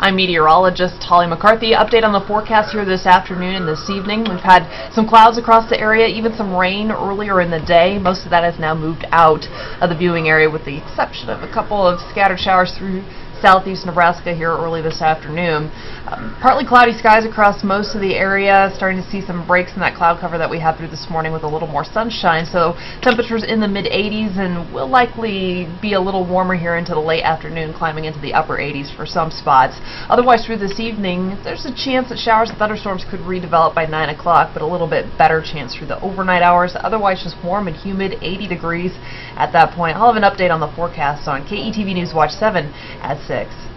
I'm meteorologist Holly McCarthy. Update on the forecast here this afternoon and this evening. We've had some clouds across the area, even some rain earlier in the day. Most of that has now moved out of the viewing area with the exception of a couple of scattered showers through southeast Nebraska here early this afternoon. Partly cloudy skies across most of the area, starting to see some breaks in that cloud cover that we had through this morning with a little more sunshine. So temperatures in the mid-80s and will likely be a little warmer here into the late afternoon, climbing into the upper 80s for some spots. Otherwise, through this evening, there's a chance that showers and thunderstorms could redevelop by 9 o'clock, but a little bit better chance through the overnight hours. Otherwise, just warm and humid, 80 degrees at that point. I'll have an update on the forecast on KETV News Watch 7 at 6.